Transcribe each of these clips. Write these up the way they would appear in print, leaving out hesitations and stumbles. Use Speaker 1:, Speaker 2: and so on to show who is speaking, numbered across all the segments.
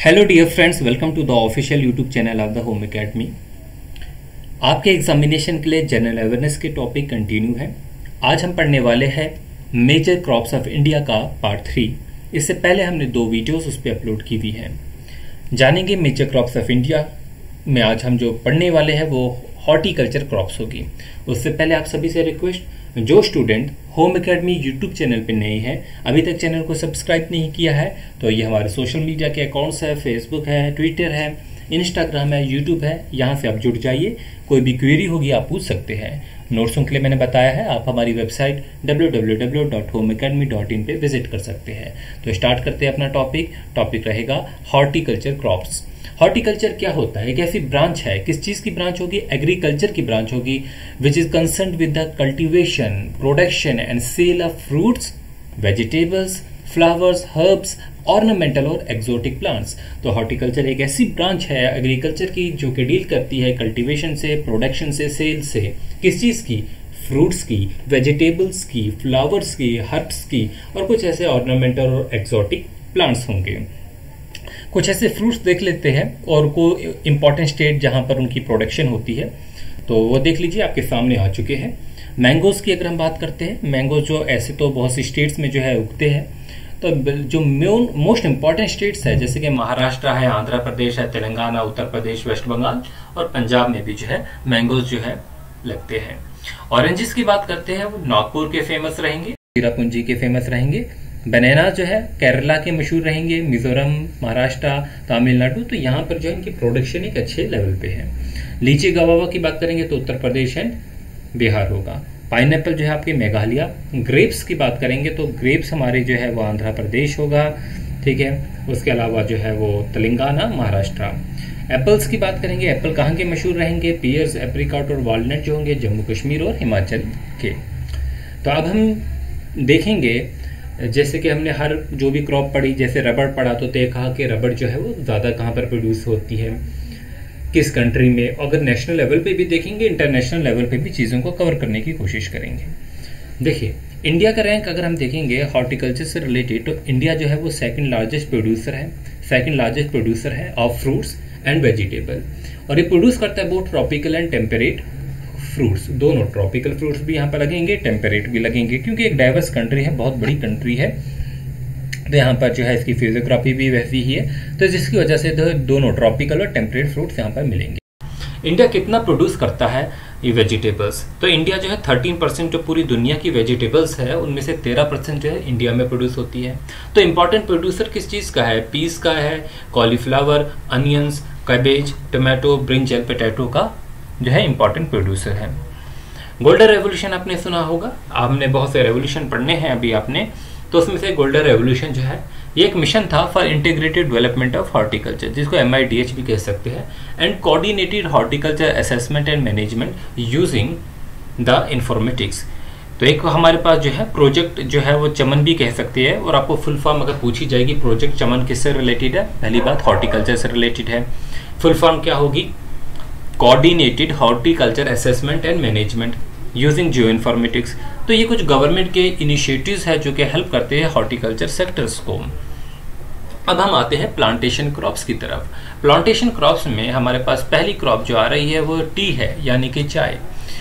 Speaker 1: Hello dear friends, welcome to the official YouTube channel of the Home Academy. आपके examination के लिए general awareness के topic continue है। आज हम पढ़ने वाले हैं मेजर क्रॉप्स ऑफ इंडिया का पार्ट 3। इससे पहले हमने 2 वीडियोस उस पर अपलोड की हुई हैं। जानेंगे मेजर क्रॉप्स ऑफ इंडिया में आज हम जो पढ़ने वाले हैं वो हॉर्टिकल्चर क्रॉप्स होगी। उससे पहले आप सभी से रिक्वेस्ट, जो student Home Academy YouTube channel पे नए हैं, अभी तक चैनल को सब्सक्राइब नहीं किया है, तो ये हमारे सोशल मीडिया के अकाउंट्स है, फेसबुक है, ट्विटर है, इंस्टाग्राम है, यूट्यूब है, यहाँ से आप जुड़ जाइए। कोई भी क्वेरी होगी आप पूछ सकते हैं। नोट्सों के लिए मैंने बताया है, आप हमारी वेबसाइट www.homeacademy.in पे विजिट कर सकते हैं। तो स्टार्ट करते हैं अपना टॉपिक रहेगा हॉर्टिकल्चर क्रॉप्स। हॉर्टिकल्चर क्या होता है? एक ऐसी ब्रांच है, किस चीज की ब्रांच होगी? एग्रीकल्चर की ब्रांच होगी, which is concern with the cultivation, production and sale of fruits, vegetables, flowers, herbs, ornamental और एक्सोटिक प्लांट्स। तो हॉर्टिकल्चर एक ऐसी ब्रांच है एग्रीकल्चर की जो कि डील करती है कल्टीवेशन से, प्रोडक्शन से, सेल से। किस चीज की? फ्रूट्स की, वेजिटेबल्स की, फ्लावर्स की, हर्ब्स की और कुछ ऐसे ऑर्नामेंटल और एक्सोटिक प्लांट्स होंगे। कुछ ऐसे फ्रूट्स देख लेते हैं और को इम्पोर्टेंट स्टेट जहां पर उनकी प्रोडक्शन होती है, तो वो देख लीजिए, आपके सामने आ चुके हैं। मैंगोज की अगर हम बात करते हैं, मैंगोज जो ऐसे तो बहुत सी स्टेट्स में जो है उगते हैं, तो जो मोस्ट इंपॉर्टेंट स्टेट्स है जैसे कि महाराष्ट्र है, आंध्र प्रदेश है, तेलंगाना, उत्तर प्रदेश, वेस्ट बंगाल और पंजाब में भी जो है मैंगोज जो है लगते हैं। ऑरेंजेस की बात करते हैं, वो नागपुर के फेमस रहेंगे, चिरापुंजी के फेमस रहेंगे। बनाना जो है केरला के मशहूर रहेंगे, मिजोरम, महाराष्ट्र, तमिलनाडु, तो यहाँ पर जो है इनकी प्रोडक्शन एक अच्छे लेवल पे है। लीची गवावा की बात करेंगे तो उत्तर प्रदेश एंड बिहार होगा। पाइनएप्पल जो है आपके मेघालय। ग्रेप्स की बात करेंगे तो ग्रेप्स हमारे जो है वो आंध्र प्रदेश होगा, ठीक है। उसके अलावा जो है वो तेलंगाना, महाराष्ट्र। एप्पल्स की बात करेंगे, एप्पल कहाँ के मशहूर रहेंगे? पियर्स, एप्रिकॉट और वॉलनट जो होंगे जम्मू कश्मीर और हिमाचल के। तो अब हम देखेंगे, जैसे कि हमने हर जो भी क्रॉप पढ़ी, जैसे रबड़ पढ़ा तो देखा कि रबड़ जो है वो ज़्यादा कहाँ पर प्रोड्यूस होती है, किस कंट्री में। अगर नेशनल लेवल पे भी देखेंगे, इंटरनेशनल लेवल पे भी चीज़ों को कवर करने की कोशिश करेंगे। देखिए, इंडिया का रैंक अगर हम देखेंगे हॉर्टिकल्चर से रिलेटेड, तो इंडिया जो है वो सेकंड लार्जेस्ट प्रोड्यूसर है ऑफ फ्रूट्स एंड वेजिटेबल। और ये प्रोड्यूस करता है both tropical and temperate fruits, दोनों। ट्रॉपिकल फ्रूट्स भी यहाँ पर लगेंगे, टेम्परेट भी लगेंगे, क्योंकि एक डाइवर्स कंट्री है, बहुत बड़ी कंट्री है, तो यहाँ पर जो है इसकी फिजियोग्राफी भी वैसी ही है, तो जिसकी वजह से दोनों ट्रॉपिकल और टेम्परेट फ्रूट्स यहाँ पर मिलेंगे। इंडिया कितना प्रोड्यूस करता है ये वेजिटेबल्स? तो इंडिया जो है 13% जो पूरी दुनिया की वेजिटेबल्स है उनमें से 13% जो है इंडिया में प्रोड्यूस होती है। तो इंपॉर्टेंट प्रोड्यूसर किस चीज़ का है? पीस का है, cauliflower, onions, cabbage, tomato, brinjal, potato का जो है इंपॉर्टेंट प्रोड्यूसर है। गोल्डन रेवोल्यूशन आपने सुना होगा, आपने बहुत से रेवोल्यूशन पढ़ने हैं अभी आपने, तो उसमें से गोल्डन रेवोल्यूशन जो है ये एक मिशन था for integrated development of horticulture, जिसको MIDH भी कह सकते हैं, and coordinated horticulture assessment and management using the informatics. तो एक हमारे पास जो है प्रोजेक्ट जो है वो चमन भी कह सकते हैं, और आपको फुल फॉर्म अगर पूछी जाएगी प्रोजेक्ट चमन किससे रिलेटेड है, पहली बात हॉर्टिकल्चर से रिलेटेड है। फुल फॉर्म क्या होगी? Coordinated horticulture assessment and management using geo informatics. तो ये कुछ गवर्नमेंट के इनिशिएटिव्स है जो कि हेल्प करते हैं हॉर्टिकल्चर सेक्टर्स को। अब हम आते हैं प्लांटेशन क्रॉप्स की तरफ। प्लांटेशन क्रॉप्स में हमारे पास पहली क्रॉप जो आ रही है वो टी है, यानी कि चाय।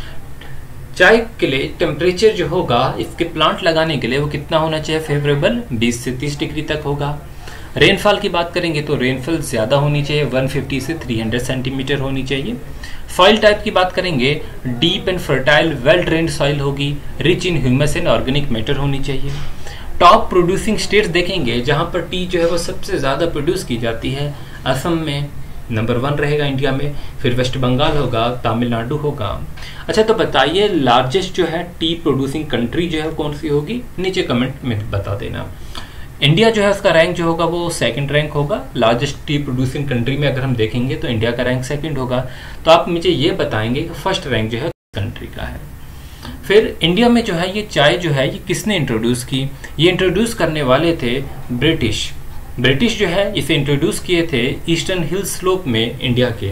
Speaker 1: चाय के लिए टेम्परेचर जो होगा इसके प्लांट लगाने के लिए वो कितना होना चाहिए? फेवरेबल 20 से 30 डिग्री तक होगा। रेनफॉल की बात करेंगे तो रेनफॉल ज्यादा होनी चाहिए, 150 से 300 सेंटीमीटर होनी चाहिए। सॉइल टाइप की बात करेंगे, deep and fertile well drained soil होगी, rich in humus and organic matter होनी चाहिए। टॉप प्रोड्यूसिंग स्टेट्स देखेंगे जहां पर टी जो है वो सबसे ज्यादा प्रोड्यूस की जाती है, असम में नंबर 1 रहेगा इंडिया में, फिर वेस्ट बंगाल होगा, तमिलनाडु होगा। अच्छा, तो बताइए लार्जेस्ट जो है टी प्रोड्यूसिंग कंट्री जो है कौन सी होगी? नीचे कमेंट में बता देना। इंडिया जो है उसका रैंक जो होगा वो सेकंड रैंक होगा। लार्जेस्ट टी प्रोड्यूसिंग कंट्री में अगर हम देखेंगे तो इंडिया का रैंक सेकंड होगा। तो आप मुझे ये बताएंगे कि फर्स्ट रैंक जो है कंट्री का है। फिर इंडिया में जो है ये चाय जो है ये किसने इंट्रोड्यूस की? ये इंट्रोड्यूस करने वाले थे ब्रिटिश जो है इसे इंट्रोड्यूस किए थे ईस्टर्न हिल स्लोप में। इंडिया के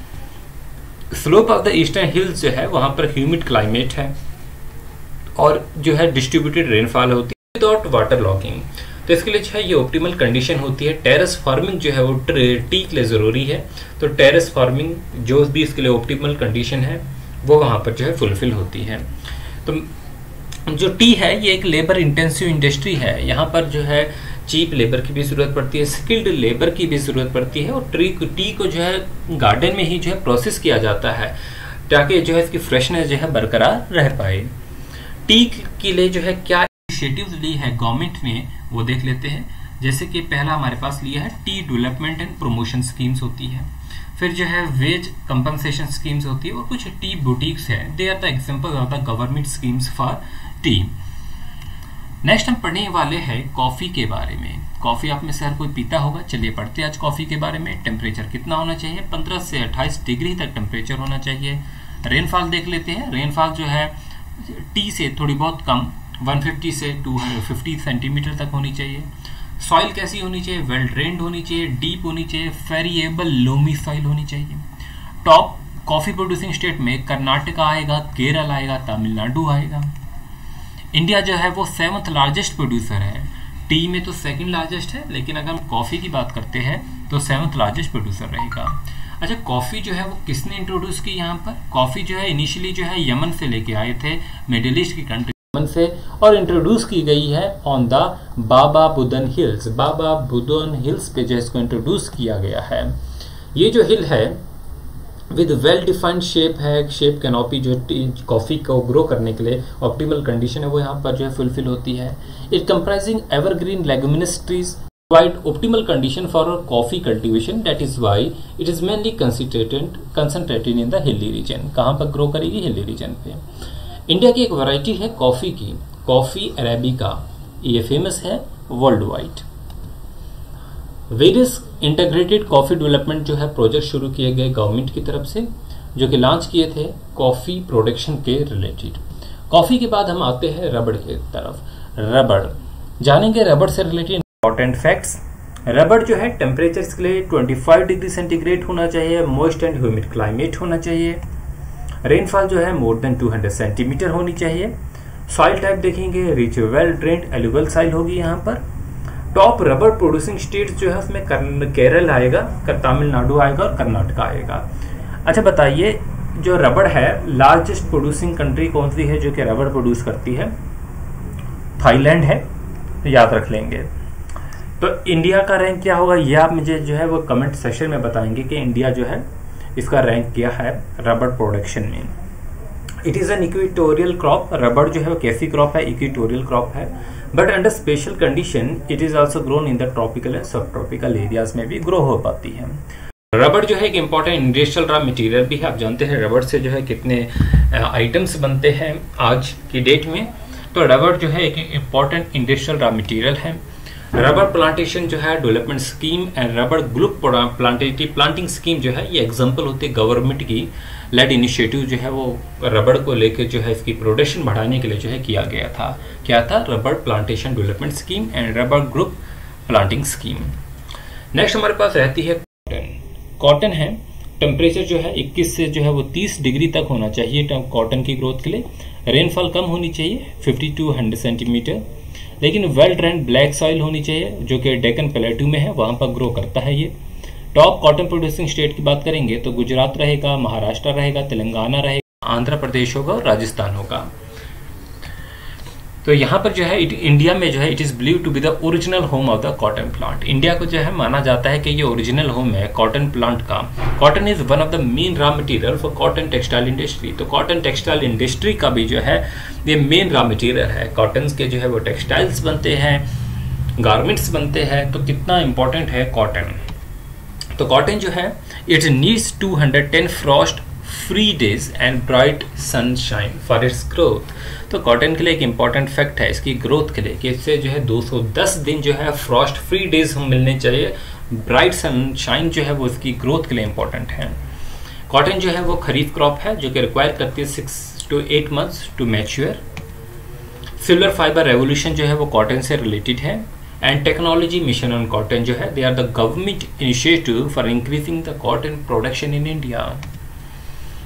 Speaker 1: slope of the eastern hills जो है वहां पर ह्यूमिड क्लाइमेट है और जो है डिस्ट्रीब्यूटेड रेनफॉल होती है विदाउट वाटर लॉगिंग। तो इसके लिए जो है ये ऑप्टिमल कंडीशन होती है। टेरेस फार्मिंग जो है वो टी के लिए ज़रूरी है, तो टेरेस फार्मिंग जो भी इसके लिए ऑप्टिमल कंडीशन है वो वहाँ पर जो है फुलफिल होती है। तो जो टी है ये एक लेबर इंटेंसिव इंडस्ट्री है, यहाँ पर जो है चीप लेबर की भी ज़रूरत पड़ती है, स्किल्ड लेबर की भी ज़रूरत पड़ती है, और टी को जो है गार्डन में ही जो है प्रोसेस किया जाता है ताकि जो है इसकी फ्रेशनेस जो है बरकरार रह पाए। टी के लिए जो है क्या इनिशिएटिव्स ली है गवर्नमेंट ने वो देख लेते हैं। जैसे कि पहला हमारे पास लिया है tea development and promotion schemes होती है, फिर जो है वेज कंपनसेशन स्कीम्स होती है, और कुछ टी बुटीक्स है। They are the example of the government schemes for tea. Next हम पढ़ने वाले हैं कॉफी के बारे में। कॉफी आप में से हर कोई पीता होगा, चलिए पढ़ते हैं आज कॉफी के बारे में। टेम्परेचर कितना होना चाहिए? 15 से 28 डिग्री तक टेम्परेचर होना चाहिए। रेनफॉल देख लेते हैं। रेनफॉल जो है टी से थोड़ी बहुत कम 150 से 250 सेंटीमीटर तक होनी चाहिए। सॉइल कैसी होनी चाहिए? वेल ड्रेन्ड होनी चाहिए, डीप होनी चाहिए, वेरिएबल लोमी सॉइल होनी चाहिए। टॉप कॉफी प्रोड्यूसिंग स्टेट में कर्नाटका आएगा, केरल आएगा, तमिलनाडु आएगा। इंडिया जो है वो 7th लार्जेस्ट प्रोड्यूसर है। टी में तो 2nd लार्जेस्ट है, लेकिन अगर हम कॉफी की बात करते हैं तो 7th लार्जेस्ट प्रोड्यूसर रहेगा। अच्छा, कॉफी जो है वो किसने इंट्रोड्यूस की यहाँ पर? कॉफी जो है इनिशियली जो है यमन से लेके आए थे, मिडिल ईस्ट की कंट्री यमन से, और इंट्रोड्यूस की गई है on the Baba Budan hills. Baba Budan hills पे जो इसको इंट्रोड्यूस किया गया है। ये जो हिल है विद वेल डिफाइंड शेप है, शेप कैनोपी जो कॉफी को ग्रो करने के लिए ऑप्टिमल कंडीशन है वो यहाँ पर जो है फुलफिल होती है। It comprising evergreen leguminous trees provide optimal condition for coffee cultivation. That is why it is mainly concentrated in the hilly region. कहाँ पर ग्रो करेगी? हिली रीजन पे। इंडिया की एक वैरायटी है कॉफी की, कॉफी अरेबिका, ये फेमस है world wide. Various integrated coffee development जो है प्रोजेक्ट शुरू किए गए गवर्नमेंट की तरफ से, जो कि लॉन्च किए थे कॉफी प्रोडक्शन के रिलेटेड। कॉफी के बाद हम आते हैं रबड़ की तरफ। रबड़ जानेंगे, रबड़ से रिलेटेड इंपॉर्टेंट फैक्ट्स। रबड़ जो है टेम्परेचर के लिए 25 डिग्री सेंटीग्रेड होना चाहिए, मॉइस्ट एंड ह्यूमिड क्लाइमेट होना चाहिए। रेनफॉल जो है मोर देन 200 सेंटीमीटर होनी चाहिए। सॉइल टाइप देखेंगे, rich well drained alluvial soil होगी यहाँ पर। टॉप रबड़ प्रोड्यूसिंग स्टेट जो है उसमें केरल आएगा, तमिलनाडु आएगा और कर्नाटका आएगा। अच्छा बताइए, जो रबड़ है लार्जेस्ट प्रोड्यूसिंग कंट्री कौन सी है जो कि रबड़ प्रोड्यूस करती है? थाईलैंड है, याद रख लेंगे। तो इंडिया का रैंक क्या होगा ये आप मुझे जो है वो कमेंट सेक्शन में बताएंगे कि इंडिया जो है इसका रैंक क्या है रबड़ प्रोडक्शन में। It is an equatorial crop. रबड़ जो है वो कैसी क्रॉप है? इक्वेटोरियल क्रॉप है, but under special condition it is also grown in the tropical and subtropical areas में भी ग्रो हो पाती है। रबड़ जो है एक इम्पॉर्टेंट इंडस्ट्रियल रॉ मटेरियल भी है। आप जानते हैं रबड़ से जो है कितने आइटम्स बनते हैं आज की डेट में। तो रबड़ जो है एक इम्पॉर्टेंट इंडस्ट्रियल रॉ मटेरियल है। रबड़ प्लांटेशन जो है डेवलपमेंट स्कीम एंड रबड़ ग्रुप प्लांटिंग स्कीम जो है ये एग्जांपल होती है गवर्नमेंट की लेड इनिशिएटिव जो है वो रबड़ को लेकर जो है इसकी प्रोडक्शन बढ़ाने के लिए जो है किया गया था। क्या था? Rubber plantation development scheme and रबड़ ग्रुप प्लांटिंग स्कीम। नेक्स्ट हमारे पास रहती है कॉटन। कॉटन है, टेम्परेचर जो है 21 से जो है वो 30 डिग्री तक होना चाहिए कॉटन की ग्रोथ के लिए। रेनफॉल कम होनी चाहिए 50 to 100 सेंटीमीटर, लेकिन वेल ड्रेन्ड ब्लैक सॉइल होनी चाहिए जो कि डेक्कन प्लेटू में है, वहां पर ग्रो करता है ये। टॉप कॉटन प्रोड्यूसिंग स्टेट की बात करेंगे तो गुजरात रहेगा, महाराष्ट्र रहेगा, तेलंगाना रहेगा, आंध्र प्रदेश होगा और राजस्थान होगा। तो यहाँ पर जो है इंडिया में जो है it is believe to be the original home of the cotton plant. India को जो है माना जाता है कि ये ओरिजिनल होम है कॉटन प्लांट का। Cotton is one of the main raw material for cotton textile industry. तो कॉटन टेक्सटाइल इंडस्ट्री का भी जो है ये मेन रॉ मटेरियल है। कॉटन के जो है वो टेक्सटाइल्स बनते हैं, गारमेंट्स बनते हैं। तो कितना इंपॉर्टेंट है कॉटन। तो कॉटन जो है it needs 210 frost free days and bright sunshine for its growth. तो कॉटन के लिए एक इंपॉर्टेंट फैक्ट है इसकी ग्रोथ के लिए कि इससे जो है 210 दिन जो है फ्रॉस्ट फ्री डेज हम मिलने चाहिए। ब्राइट सनशाइन जो है वो इसकी ग्रोथ के लिए इंपॉर्टेंट है। कॉटन जो है वो खरीफ क्रॉप है जो कि रिक्वायर करती है 6 to 8 months to mature. Silver fibre revolution जो है वो कॉटन से रिलेटेड है। And technology mission on cotton जो है they are the government initiative for increasing the cotton production in India.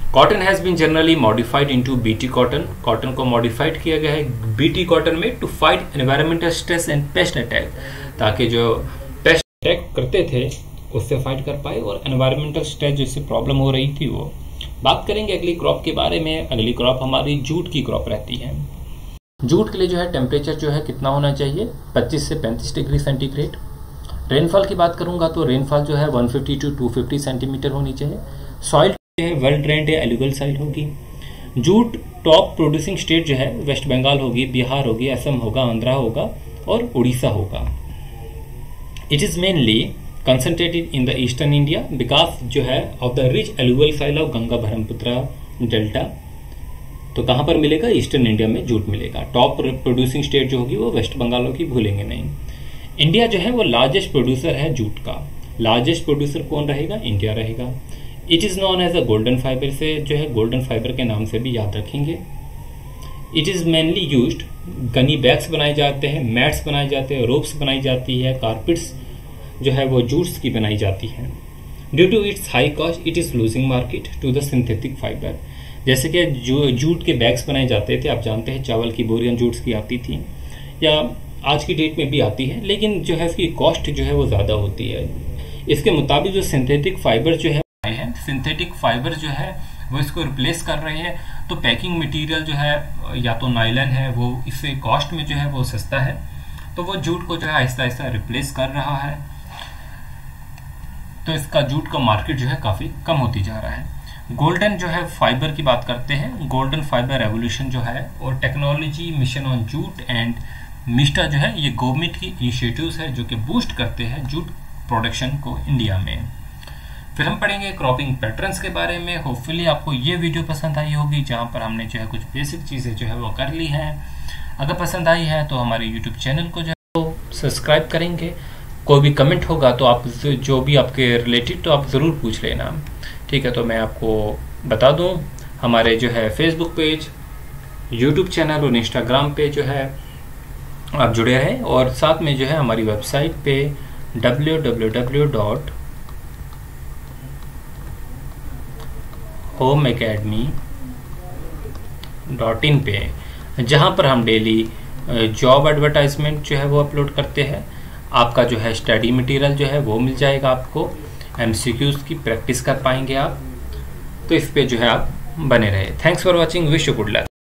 Speaker 1: Cotton has been generally modified into BT cotton, cotton को modified किया गया है बीटी कॉटन में to fight environmental stress and pest attack, ताकि जो paste attack करते थे उससे फाइट कर पाए और एनवायरमेंटल स्ट्रेस जिससे प्रॉब्लम हो रही थी वो। बात करेंगे अगली क्रॉप के बारे में। अगली क्रॉप हमारी जूट की क्रॉप रहती है। जूट के लिए जो है टेम्परेचर जो है कितना होना चाहिए, 25 से 35 डिग्री सेंटीग्रेड। रेनफॉल की बात करूंगा तो रेनफॉल जो है 150 टू 250 सेंटीमीटर होनी चाहिए। सॉइल वेल ड्रेन्ड या एलुवियल सॉइल होगी। जूट टॉप प्रोड्यूसिंग स्टेट जो है वेस्ट बंगाल होगी, बिहार होगी, असम होगा, आंध्रा होगा और उड़ीसा होगा। It is mainly concentrated in the eastern India because जो है of the rich alluvial soil of Ganga Brahmaputra delta. तो कहां पर मिलेगा, ईस्टर्न इंडिया में जूट मिलेगा। टॉप प्रोड्यूसिंग स्टेट जो होगी वो वेस्ट बंगाल होगी, भूलेंगे नहीं। इंडिया जो है वो लार्जेस्ट प्रोड्यूसर है जूट का। लार्जेस्ट प्रोड्यूसर कौन रहेगा, इंडिया रहेगा। It is known as a golden fibre, से जो है गोल्डन फाइबर के नाम से भी याद रखेंगे। It is mainly used, gunny bags बनाए जाते हैं, मैट्स बनाए जाते हैं, रोप्स बनाई जाती है, कारपेट्स जो है वो जूट्स की बनाई जाती है। Due to its high cost it is losing market to the synthetic fibre. जैसे कि जो जूट के बैग्स बनाए जाते थे, आप जानते हैं चावल की बोरियां जूट्स की आती थी या आज की डेट में भी आती है, लेकिन जो है इसकी कॉस्ट जो है वो ज़्यादा होती है। इसके मुताबिक जो सिंथेटिक फाइबर जो है सिंथेटिक फाइबर जो है वो इसको रिप्लेस कर रहे हैं। तो पैकिंग मटेरियल जो है या तो नायलॉन है वो इससे कॉस्ट में जो है वो सस्ता है, तो वो जूट को जो है आहिस्ता आहिस्ता रिप्लेस कर रहा है। तो इसका जूट का मार्केट जो है काफ़ी कम होती जा रहा है। गोल्डन जो है फाइबर की बात करते हैं। गोल्डन फाइबर रेवोल्यूशन जो है और technology mission on jute and मिस्टा जो है ये गवर्नमेंट की इनिशिएटिव्स है जो कि बूस्ट करते हैं जूट प्रोडक्शन को इंडिया में। फिर हम पढ़ेंगे क्रॉपिंग पैटर्न्स के बारे में। होपफुली आपको ये वीडियो पसंद आई होगी, जहां पर हमने जो है कुछ बेसिक चीज़ें जो है वो कर ली हैं। अगर पसंद आई है तो हमारे यूट्यूब चैनल को जो है सब्सक्राइब करेंगे। कोई भी कमेंट होगा तो आप जो भी आपके रिलेटेड तो आप ज़रूर पूछ लेना, ठीक है। तो मैं आपको बता दूं, हमारे जो है फेसबुक पेज, यूट्यूब चैनल और इंस्टाग्राम पे जो है आप जुड़े रहें, और साथ में जो है हमारी वेबसाइट पे www.homeacademy.in पे, जहाँ पर हम डेली जॉब एडवर्टाइजमेंट जो है वो अपलोड करते हैं। आपका जो है स्टडी मटेरियल जो है वो मिल जाएगा आपको, MCQs की प्रैक्टिस कर पाएंगे आप। तो इस पे जो है आप बने रहे। Thanks for watching, wish you good luck.